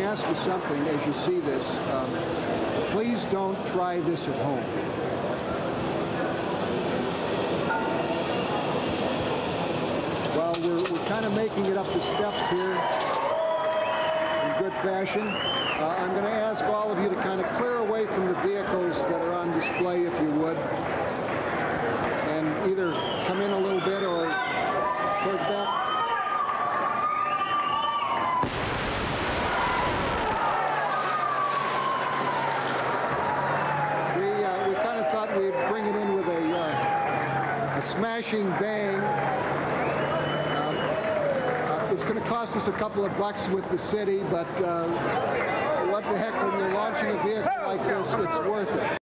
ask you something as you see this. Please don't try this at home. Well, we're kind of making it up the steps here in good fashion. I'm going to ask all of you to kind of clear away from the vehicles that are on display, if you would, and either come in a little bit or toward that. We kind of thought we'd bring it in with a smashing bang. It's going to cost us a couple of bucks with the city, but what the heck, when you're launching a vehicle like this, it's worth it.